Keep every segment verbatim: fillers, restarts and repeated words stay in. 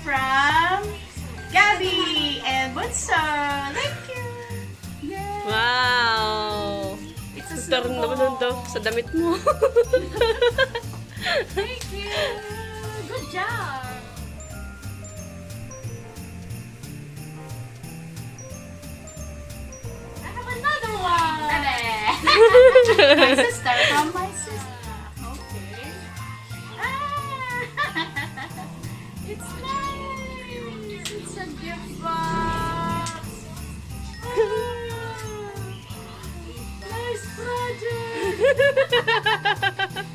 from Gabby and Bunso. Thank you. Yay. Wow! It's a Nagkaroon naman snowball. daw sa damit mo. Thank you. Good job. I have another one. My sister from my sister. Okay. Ah, it's nice. It's a gift box. Ah, nice project.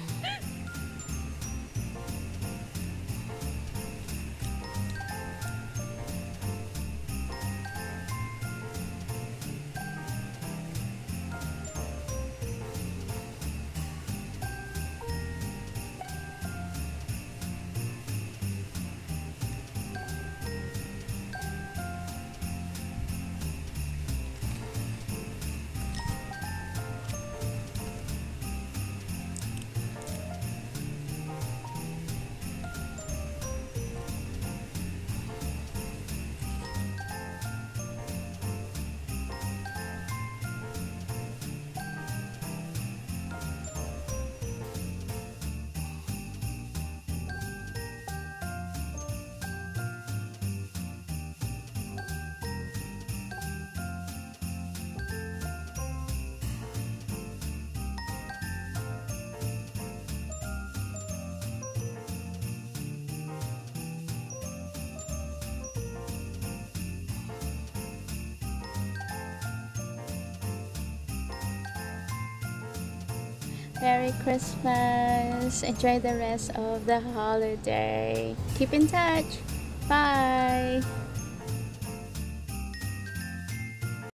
Merry Christmas. Enjoy the rest of the holiday. Keep in touch. Bye.